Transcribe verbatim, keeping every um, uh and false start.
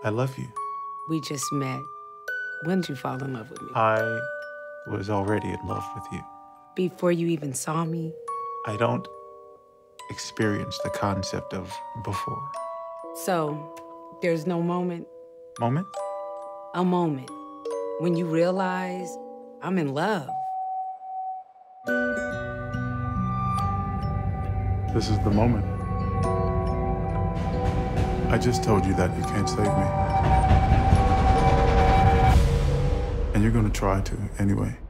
I love you. We just met. When did you fall in love with me? I was already in love with you. Before you even saw me? I don't experience the concept of before. So, there's no moment? Moment? A moment when you realize I'm in love. This is the moment. I just told you that you can't save me. And you're gonna try to anyway.